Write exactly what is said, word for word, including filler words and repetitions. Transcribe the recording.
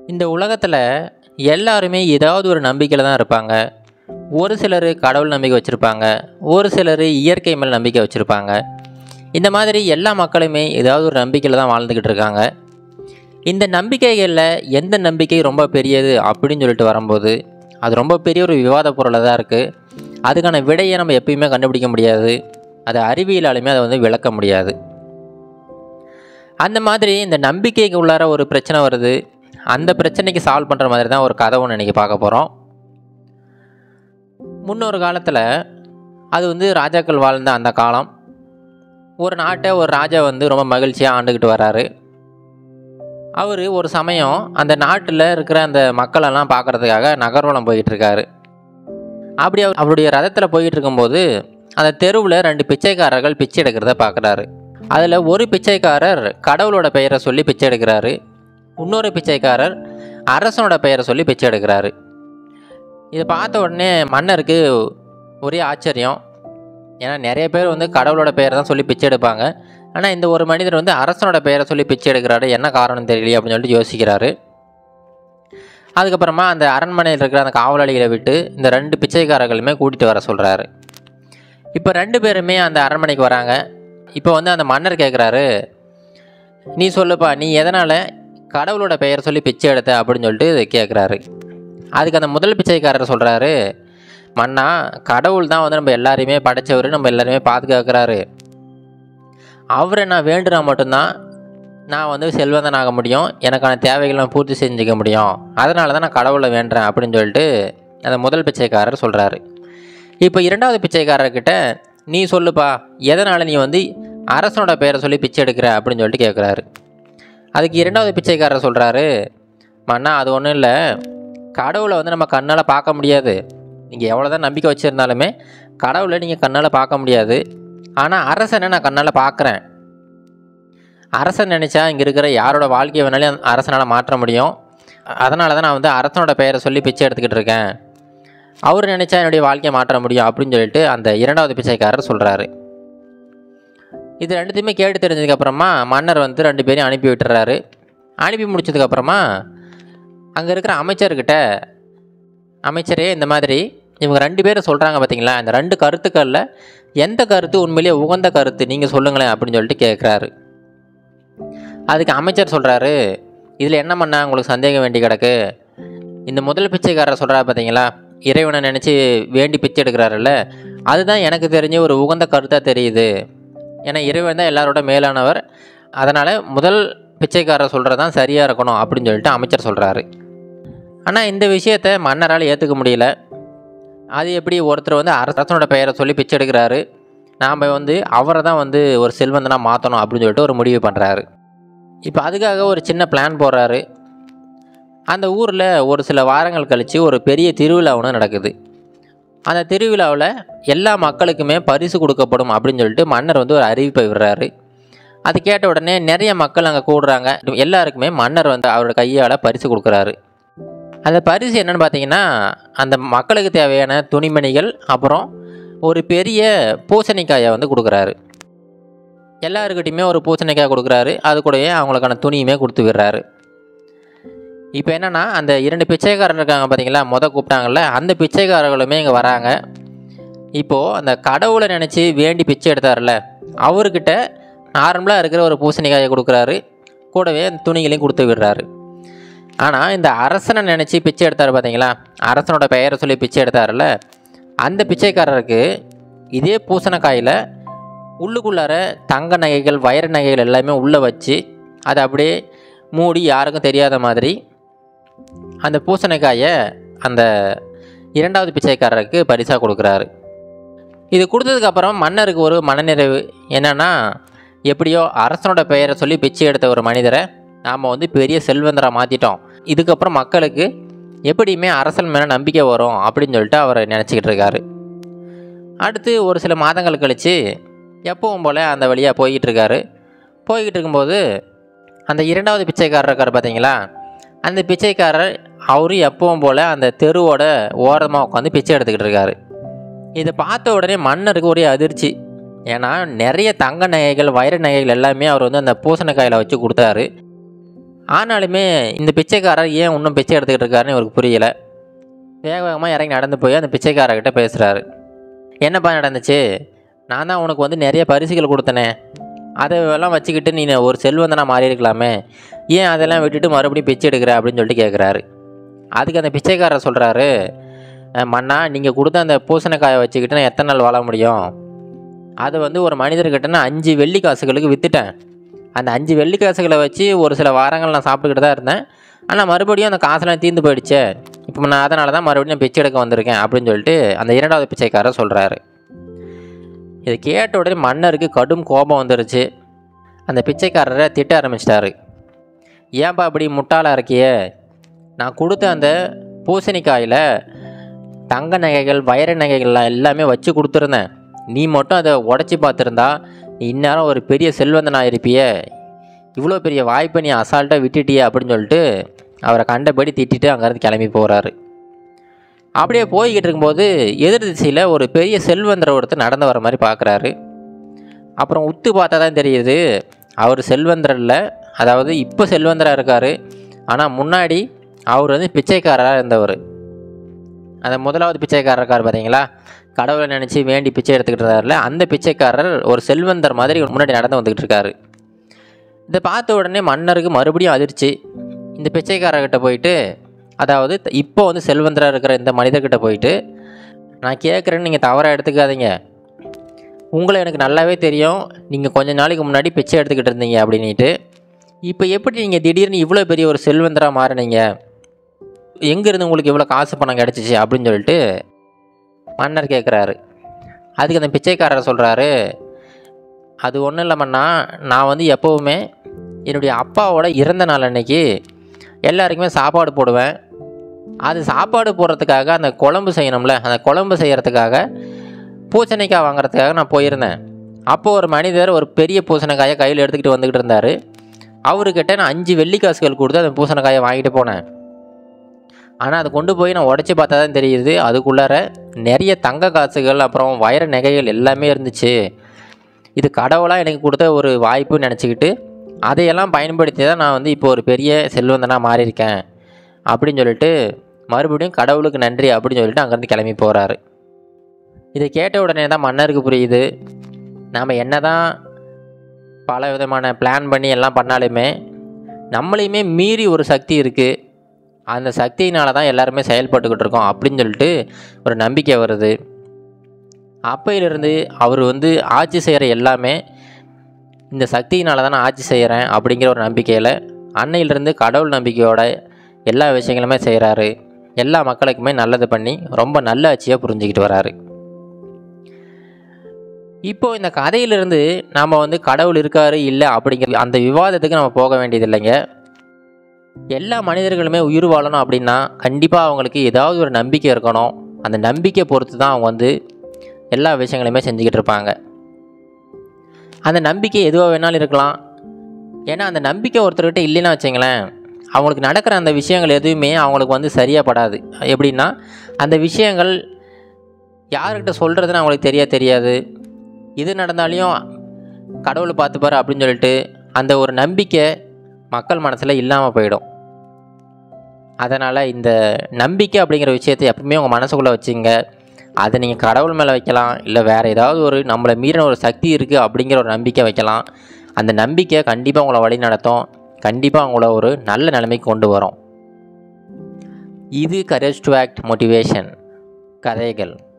இந்த உலகத்தில் எல்லாருமே ஏதாவது ஒரு நம்பிக்கையில் தான் இருப்பாங்க. ஒரு சிலர் கடவுள் நம்பிக்கை வச்சுருப்பாங்க, ஒரு சிலர் இயற்கை மேல் நம்பிக்கை வச்சுருப்பாங்க. இந்த மாதிரி எல்லா மக்களுமே ஏதாவது ஒரு நம்பிக்கையில் தான் வாழ்ந்துக்கிட்டு இருக்காங்க. இந்த நம்பிக்கைகளில் எந்த நம்பிக்கை ரொம்ப பெரியது அப்படின்னு சொல்லிட்டு வரும்போது அது ரொம்ப பெரிய ஒரு விவாத பொருளாக தான் இருக்குது. அதுக்கான விடையை நம்ம எப்பயுமே கண்டுபிடிக்க முடியாது, அது அறிவியலாலுமே அதை வந்து விளக்க முடியாது. அந்த மாதிரி இந்த நம்பிக்கைக்கு உள்ளார ஒரு பிரச்சனை வருது. அந்த பிரச்சனைக்கு சால்வ் பண்ணுற மாதிரி தான் ஒரு கதை ஒன்று இன்றைக்கி பார்க்க போகிறோம். முன்னொரு காலத்தில், அது வந்து ராஜாக்கள் வாழ்ந்த அந்த காலம், ஒரு நாட்டை ஒரு ராஜா வந்து ரொம்ப மகிழ்ச்சியாக ஆண்டுக்கிட்டு வராரு. அவர் ஒரு சமயம் அந்த நாட்டில் இருக்கிற அந்த மக்களெல்லாம் பார்க்குறதுக்காக நகர்வலம் போயிட்டுருக்காரு. அப்படி அவர் அவருடைய ரதத்தில் போயிட்டு இருக்கும்போது அந்த தெருவில் ரெண்டு பிச்சைக்காரர்கள் பிச்சை எடுக்கிறத பார்க்குறாரு. அதில் ஒரு பிச்சைக்காரர் கடவுளோட பெயரை சொல்லி பிச்சை எடுக்கிறாரு, இன்னொரு பிச்சைக்காரர் அரசனோட பெயரை சொல்லி பிச்சை எடுக்கிறாரு. இதை பார்த்த உடனே மன்னருக்கு ஒரே ஆச்சரியம். ஏன்னா நிறைய பேர் வந்து கடவுளோட பெயரை தான் சொல்லி பிச்சை எடுப்பாங்க, ஆனால் இந்த ஒரு மனிதர் வந்து அரசனோட பெயரை சொல்லி பிச்சை எடுக்கிறாரு, என்ன காரணம் தெரியலையே அப்படின்னு சொல்லிட்டு யோசிக்கிறாரு. அதுக்கப்புறமா அந்த அரண்மனையில் இருக்கிற அந்த காவலாளிகளை விட்டு இந்த ரெண்டு பிச்சைக்காரர்களுமே கூட்டிகிட்டு வர சொல்கிறாரு. இப்போ ரெண்டு பேருமே அந்த அரண்மனைக்கு வராங்க. இப்போ வந்து அந்த மன்னர் கேட்குறாரு, நீ சொல்லுப்பா, நீ எதனால் கடவுளோட பெயரை சொல்லி பிச்சை எடுத்த அப்படின்னு சொல்லிட்டு கேட்குறாரு. அதுக்கு அந்த முதல் பிச்சைக்காரர் சொல்கிறாரு, மன்னா, கடவுள் தான் வந்து நம்ம எல்லாரையுமே படைச்சவர், நம்ம எல்லாருமே பாதுகாக்கிறாரு. அவரை நான் வேண்டுனா மட்டும்தான் நான் வந்து செல்வந்தன் ஆக முடியும், எனக்கான தேவைகளை நான் பூர்த்தி செஞ்சுக்க முடியும், அதனால தான் நான் கடவுளை வேண்டுறேன் அப்படின்னு சொல்லிட்டு அந்த முதல் பிச்சைக்காரர் சொல்கிறாரு. இப்போ இரண்டாவது பிச்சைக்காரர்கிட்ட, நீ சொல்லுப்பா, எதனால் நீ வந்து அரசனோட பெயரை சொல்லி பிச்சை எடுக்கிற அப்படின்னு சொல்லிட்டு கேட்குறாரு. அதுக்கு இரண்டாவது பிச்சைக்காரர் சொல்கிறாரு, மன்னா, அது ஒன்றும் இல்லை, கடவுளை வந்து நம்ம கண்ணால் பார்க்க முடியாது, நீங்கள் எவ்வளோ தான் நம்பிக்கை வச்சுருந்தாலுமே கடவுளை நீங்கள் கண்ணால் பார்க்க முடியாது, ஆனால் அரசனை நான் கண்ணால் பார்க்குறேன். அரசன் நினச்சா இங்கே இருக்கிற யாரோட வாழ்க்கையை வேணாலும் அரசனால் மாற்ற முடியும், அதனால தான் நான் வந்து அரசனோட பெயரை சொல்லி பிச்சை எடுத்துக்கிட்டு இருக்கேன், அவர் நினச்சா என்னுடைய வாழ்க்கையை மாற்ற முடியும் அப்படின்னு சொல்லிட்டு அந்த இரண்டாவது பிச்சைக்காரர் சொல்கிறாரு. இது ரெண்டுத்தையுமே கேட்டு தெரிஞ்சதுக்கப்புறமா மன்னர் வந்து ரெண்டு பேரையும் அனுப்பி விட்டுறாரு. அனுப்பி முடிச்சதுக்கப்புறமா அங்கே இருக்கிற அமைச்சர்கிட்ட, அமைச்சரே, இந்த மாதிரி இவங்க ரெண்டு பேரும் சொல்கிறாங்க பார்த்தீங்களா, இந்த ரெண்டு கருத்துக்களில் எந்த கருத்து உண்மையிலேயே உகந்த கருத்து, நீங்கள் சொல்லுங்களேன் அப்படின்னு சொல்லிட்டு கேட்குறாரு. அதுக்கு அமைச்சர் சொல்கிறாரு, இதில் என்ன பண்ணால் உங்களுக்கு சந்தேகம் வேண்டி கிடக்கு, இந்த முதல் பிச்சைக்காரர் சொல்கிறார் பார்த்தீங்களா, இறைவனை நினச்சி வேண்டி பிச்சை எடுக்கிறாருல்ல, அதுதான் எனக்கு தெரிஞ்ச ஒரு உகந்த கருத்தாக தெரியுது. ஏன்னா இறைவன் தான் எல்லாரோட மேலானவர், அதனால் முதல் பிச்சைக்காரர் சொல்கிறது தான் சரியாக இருக்கணும் அப்படின்னு சொல்லிட்டு அமைச்சர் சொல்கிறாரு. ஆனால் இந்த விஷயத்தை மன்னரால் ஏற்றுக்க முடியல. அது எப்படி ஒருத்தர் வந்து அரசனோட பெயரை சொல்லி பிச்சை எடுக்கிறாரு, நாம் வந்து அவரை தான் வந்து ஒரு செல்வந்தனாக மாற்றணும் அப்படின்னு சொல்லிட்டு ஒரு முடிவு பண்ணுறாரு. இப்போ அதுக்காக ஒரு சின்ன பிளான் போடுறாரு. அந்த ஊரில் ஒரு சில வாரங்கள் கழித்து ஒரு பெரிய திருவிழா ஒன்று நடக்குது. அந்த திருவிழாவில் எல்லா மக்களுக்குமே பரிசு கொடுக்கப்படும் அப்படின்னு சொல்லிட்டு மன்னர் வந்து ஒரு அறிவிப்பை விடுறாரு. அது கேட்ட உடனே நிறைய மக்கள் அங்கே கூடுறாங்க. எல்லாருக்குமே மன்னர் வந்து அவரோட கையால் பரிசு கொடுக்குறாரு. அந்த பரிசு என்னென்னு பார்த்தீங்கன்னா, அந்த மக்களுக்கு தேவையான துணிமணிகள், அப்புறம் ஒரு பெரிய பூசணிக்காயை வந்து கொடுக்குறாரு. எல்லாருக்கிட்டையுமே ஒரு பூசணிக்காய் கொடுக்குறாரு, அது கூடவே அவங்களுக்கான துணியுமே கொடுத்து விடுறாரு. இப்போ என்னென்னா, அந்த இரண்டு பிச்சைக்காரர் இருக்காங்க பார்த்தீங்களா, மொதல் கூப்பிட்டாங்கல்ல, அந்த பிச்சைக்காரர்களுமே இங்கே வராங்க. இப்போது அந்த கடவுளை நினச்சி வேண்டி பிச்சை எடுத்தார்ல, அவர்கிட்ட நார்மலாக இருக்கிற ஒரு பூசணிக்காயை கொடுக்குறாரு, கூடவே அந்த துணிகளையும் கொடுத்து விடுறாரு. ஆனால் இந்த அரசனை நினச்சி பிச்சை எடுத்தார் பார்த்தீங்களா, அரசனோட பெயரை சொல்லி பிச்சை எடுத்தார்ல, அந்த பிச்சைக்காரருக்கு இதே பூசணிக்காயில் உள்ளுக்குள்ளார தங்க நகைகள், வைர நகைகள் எல்லாமே உள்ளே வச்சு அதை அப்படியே மூடி யாருக்கும் தெரியாத மாதிரி அந்த பூசணிக்காயை அந்த இரண்டாவது பிச்சைக்காரருக்கு பரிசாக கொடுக்குறாரு. இது கொடுத்ததுக்கப்புறம் மன்னருக்கு ஒரு மனநிறைவு. என்னென்னா, எப்படியோ அரசனோட பெயரை சொல்லி பிச்சை எடுத்த ஒரு மனிதரை நாம் வந்து பெரிய செல்வந்தராக மாற்றிட்டோம், இதுக்கப்புறம் மக்களுக்கு எப்படியுமே அரசன் மேலே நம்பிக்கை வரும் அப்படின்னு சொல்லிட்டு அவர் நினச்சிக்கிட்டு இருக்காரு. அடுத்து ஒரு சில மாதங்கள் கழித்து எப்பவும் போல் அந்த வழியாக போய்கிட்டு இருக்காரு. போய்கிட்டு இருக்கும்போது அந்த இரண்டாவது பிச்சைக்காரர் இருக்கார் பார்த்தீங்களா, அந்த பிச்சைக்காரர் அவரும் எப்பவும் போல் அந்த தெருவோட ஓரமாக உட்காந்து பிச்சை எடுத்துக்கிட்டு இருக்காரு. இதை பார்த்த உடனே மன்னருக்கு ஒரே அதிர்ச்சி. ஏன்னா நிறைய தங்க நகைகள், வைர நகைகள் எல்லாமே அவர் வந்து அந்த பூசணிக்காயில் வச்சு கொடுத்தாரு. ஆனாலுமே இந்த பிச்சைக்காரர் ஏன் இன்னும் பிச்சை எடுத்துக்கிட்டு இருக்காருன்னு இவருக்கு புரியலை. வேக வேகமாக இறங்கி நடந்து போய் அந்த பிச்சைக்காரர்கிட்ட பேசுகிறாரு. என்னப்பா நடந்துச்சு? நான் தான் உனக்கு வந்து நிறைய பரிசுகள் கொடுத்தனே, அதெல்லாம் வச்சுக்கிட்டு நீ ஒரு செல்வந்தனாக மாறி இருக்கலாமே, ஏன் அதெல்லாம் விட்டுட்டு மறுபடியும் பிச்சை எடுக்கிற அப்படின்னு சொல்லிட்டு கேட்குறாரு. அதுக்கு அந்த பிச்சைக்காரர் சொல்கிறாரு, மன்னா நீங்கள் கொடுத்த அந்த பூசணிக்காயை வச்சுக்கிட்டு நான் எத்தனை நாள் வாழ முடியும்? அதை வந்து ஒரு மனிதர்கிட்ட நான் அஞ்சு வெள்ளி காசுகளுக்கு விற்றுட்டேன். அந்த அஞ்சு வெள்ளி காசுகளை வச்சு ஒரு சில வாரங்கள் நான் சாப்பிட்டுக்கிட்டு தான் இருந்தேன். ஆனால் மறுபடியும் அந்த காசெல்லாம் தீர்ந்து போயிடுச்சே, இப்போ நான் அதனால தான் மறுபடியும் பிச்சை எடுக்க வந்திருக்கேன் அப்படின்னு சொல்லிட்டு அந்த இரண்டாவது பிச்சைக்காரர் சொல்கிறாரு. இதை கேட்ட உடனே மன்னருக்கு கடும் கோபம் வந்துருச்சு. அந்த பிச்சைக்காரரை திட்ட ஆரம்பிச்சிட்டாரு. ஏன்பா அப்படி முட்டாளாக இருக்கியே, நான் கொடுத்த அந்த பூசணிக்காயில் தங்க நகைகள் வைர நகைகள்லாம் எல்லாமே வச்சு கொடுத்துருந்தேன், நீ மட்டும் அதை உடச்சி பார்த்துருந்தா நீ இந்நேரம் ஒரு பெரிய செல்வந்தனாக இருப்பியே, இவ்வளோ பெரிய வாய்ப்பை நீ அசால்ட்டாக விட்டுட்டியே அப்படின்னு சொல்லிட்டு அவரை கண்டபடி திட்டிட்டு அங்கேருந்து கிளம்பி போகிறாரு. அப்படியே போய்கிட்டு இருக்கும்போது எதிர் திசையில் ஒரு பெரிய செல்வந்தர் ஒருத்தர் நடந்து வர மாதிரி பார்க்குறாரு. அப்புறம் உத்து பார்த்தா தான் தெரியுது அவர் செல்வந்தர் இல்லை, அதாவது இப்போ செல்வந்தராக இருக்கார், ஆனால் முன்னாடி அவர் வந்து பிச்சைக்காரராக இருந்தவர். அந்த முதலாவது பிச்சைக்காரர் இருக்கார் பார்த்தீங்களா, கடவுளை நினச்சி வேண்டி பிச்சை எடுத்துக்கிட்டு இருந்தார்ல, அந்த பிச்சைக்காரர் ஒரு செல்வந்தர் மாதிரி முன்னாடி நடந்து வந்துக்கிட்டு இருக்காரு. இதை பார்த்த உடனே மன்னருக்கு மறுபடியும் அதிர்ச்சி. இந்த பிச்சைக்காரர்கிட்ட போயிட்டு, அதாவது இப்போ வந்து செல்வந்தராக இருக்கிற இந்த மனிதர்கிட்ட போயிட்டு, நான் கேட்குறேன்னு நீங்கள் தவறாக எடுத்துக்காதீங்க, உங்களை எனக்கு நல்லாவே தெரியும், நீங்கள் கொஞ்ச நாளைக்கு முன்னாடி பிச்சை எடுத்துக்கிட்டு இருந்தீங்க அப்படின்ட்டு, இப்போ எப்படி நீங்கள் திடீர்னு இவ்வளோ பெரிய ஒரு செல்வந்தராக மாறினீங்க, எங்கேருந்து உங்களுக்கு இவ்வளோ காசு பணம் கிடச்சிச்சு அப்படின்னு சொல்லிட்டு மன்னர் கேட்குறாரு. அதுக்கு அந்த பிச்சைக்காரர் சொல்கிறாரு, அது ஒன்றும் இல்லை மன்னா, நான் வந்து எப்போவுமே என்னுடைய அப்பாவோட இறந்த நாள் அன்னைக்கு எல்லாருக்குமே சாப்பாடு போடுவேன். அது சாப்பாடு போடுறதுக்காக அந்த குழம்பு செய்யணும்ல, அந்த குழம்பு செய்கிறதுக்காக பூசணிக்காய் வாங்குறதுக்காக நான் போயிருந்தேன். அப்போது ஒரு மனிதர் ஒரு பெரிய பூசணிக்காயை கையில் எடுத்துக்கிட்டு வந்துக்கிட்டு இருந்தார். அவர்கிட்ட நான் அஞ்சு வெள்ளி காசுகள் கொடுத்து அந்த பூசணிக்காயை வாங்கிட்டு போனேன். ஆனால் அதை கொண்டு போய் நான் உடச்சி பார்த்தா தான் தெரியுது, அதுக்குள்ளார நிறைய தங்க காசுகள் அப்புறம் வைர நகைகள் எல்லாமே இருந்துச்சு. இது கடவுளாக எனக்கு கொடுத்த ஒரு வாய்ப்புன்னு நினச்சிக்கிட்டு அதையெல்லாம் பயன்படுத்தி தான் நான் வந்து இப்போ ஒரு பெரிய செல்வந்தனாக மாறியிருக்கேன் அப்படின்னு சொல்லிட்டு மறுபடியும் கடவுளுக்கு நன்றி அப்படின்னு சொல்லிட்டு அங்கேருந்து கிளம்பி போகிறாரு. இதை கேட்ட உடனே தான் மன்னருக்கு புரியுது, நாம் என்ன தான் பல விதமான பிளான் பண்ணி எல்லாம் பண்ணாலுமே நம்மளையுமே மீறி ஒரு சக்தி இருக்குது, அந்த சக்தியினால தான் எல்லாருமே செயல்பட்டுக்கிட்டு இருக்கோம் அப்படின்னு சொல்லிட்டு ஒரு நம்பிக்கை வருது. அப்பையிலிருந்து அவர் வந்து ஆட்சி செய்கிற எல்லாமே இந்த சக்தியினால தான் நான் ஆட்சி செய்கிறேன் அப்படிங்கிற ஒரு நம்பிக்கையில் அன்னையிலிருந்து கடவுள் நம்பிக்கையோட எல்லா விஷயங்களுமே செய்கிறாரு. எல்லா மக்களுக்குமே நல்லது பண்ணி ரொம்ப நல்ல ஆட்சியாக புரிஞ்சுக்கிட்டு வராரு. இப்போது இந்த கதையிலிருந்து நாம் வந்து கடவுள் இருக்காரு இல்லை அப்படிங்கிற அந்த விவாதத்துக்கு நம்ம போக வேண்டியது இல்லைங்க. எல்லா மனிதர்களுமே உயிர் வாழணும் அப்படின்னா கண்டிப்பாக அவங்களுக்கு ஏதாவது ஒரு நம்பிக்கை இருக்கணும். அந்த நம்பிக்கை பொறுத்து தான் அவங்க வந்து எல்லா விஷயங்களையுமே செஞ்சுக்கிட்டு இருப்பாங்க. அந்த நம்பிக்கை எதுவாக வேணாலும் இருக்கலாம். ஏன்னா அந்த நம்பிக்கை ஒருத்தர்கிட்ட இல்லைன்னா வச்சுங்களேன், அவங்களுக்கு நடக்கிற அந்த விஷயங்கள் எதுவுமே அவங்களுக்கு வந்து சரியாக படாது. எப்படின்னா அந்த விஷயங்கள் யார்கிட்ட சொல்கிறதுன்னு அவங்களுக்கு தெரியா தெரியாது இது நடந்தாலையும் கடவுளை பார்த்துப்பாரு அப்படின்னு சொல்லிட்டு அந்த ஒரு நம்பிக்கை மக்கள் மனசில் இல்லாமல் போயிடும். அதனால் இந்த நம்பிக்கை அப்படிங்கிற விஷயத்தை எப்பவுமே உங்கள் மனசுக்குள்ளே வச்சுங்க. அதை நீங்கள் கடவுள் மேலே வைக்கலாம், இல்லை வேறு ஏதாவது ஒரு நம்மளை மீறின ஒரு சக்தி இருக்குது அப்படிங்கிற ஒரு நம்பிக்கை வைக்கலாம். அந்த நம்பிக்கை கண்டிப்பாக உங்களை வழி நடத்தும், கண்டிப்பாக உங்களை ஒரு நல்ல நிலைமைக்கு கொண்டு வரும். இது கரேஜ் டு ஆக்ட் மோட்டிவேஷன் கதைகள்.